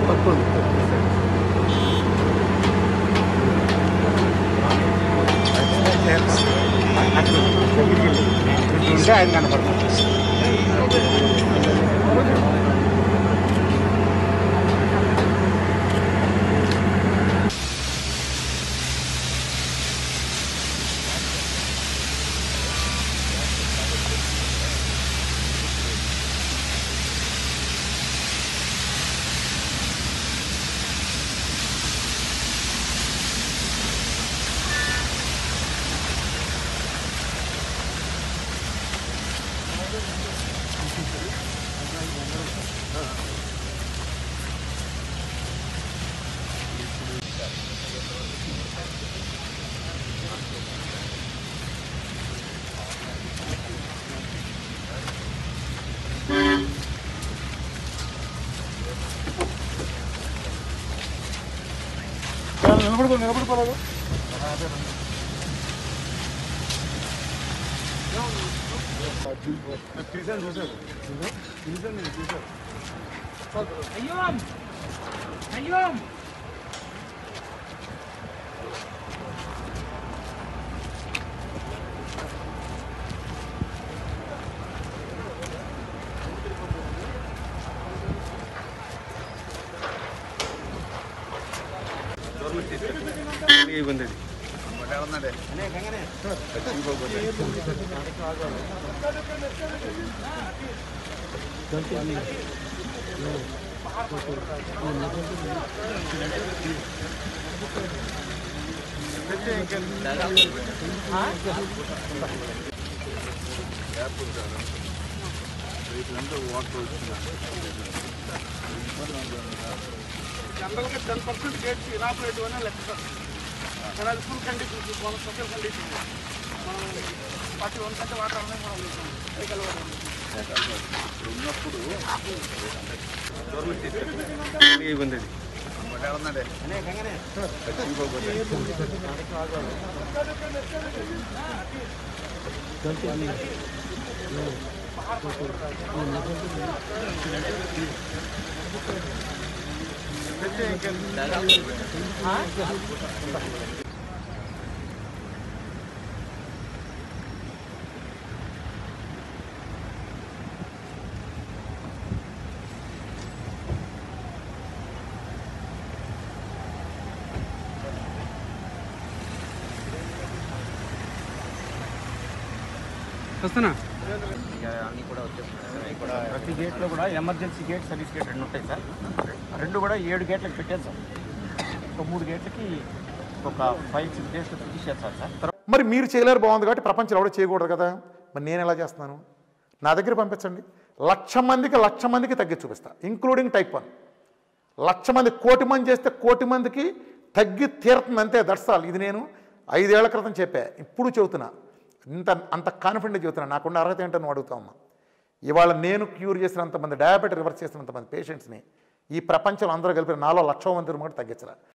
ఉంటే ఆయన కనపడతాం. నిలబడిపోలేదు. అయ్యో ఇబ్బంది जनरल 10% गेट इनापरेट होने लगता है full condition special condition party 1% water ఇబ్బంది వస్తున్నా అన్నీ కూడా వచ్చేస్తున్నాయి. ప్రతి గేట్లో కూడా ఎమర్జెన్సీ గేట్, సర్వీస్ గేట్ రెండు ఉంటాయి సార్. రెండు కూడా 7 గేట్లకు పెట్టాను సార్. ఒక 3 గేట్లకి ఒక 5-6 డేస్లో ఫినిష్ చేస్తారు సార్. మరి మీరు చేయలేరు, బాగుంది కాబట్టి ప్రపంచంలో ఎవడో చేయకూడదు కదా. మరి నేను ఎలా చేస్తున్నాను? నా దగ్గర పంపించండి. 1,00,000 మందికి తగ్గి చూపిస్తా, ఇంక్లూడింగ్ టైప్ 1. 1,00,000 మంది, కోటి మంది చేస్తే కోటి మందికి తగ్గి తీరుతుంది, అంతే. దర్శాలు ఇది నేను 5 ఏళ్ల క్రితం చెప్పా, ఇప్పుడు చెబుతున్నా. అంత కాన్ఫిడెంట్ చెబుతున్నా. నాకున్న అర్హత ఏంటో నువ్వు అడుగుతామమ్మా. ఇవాళ నేను క్యూర్ చేసినంతమంది, డయాబెటిక్ రివర్స్ చేసినంతమంది పేషెంట్స్ని ఈ ప్రపంచంలో అందరూ కలిపి నాలో 1,00,000 మంది కూడా తగ్గించరా.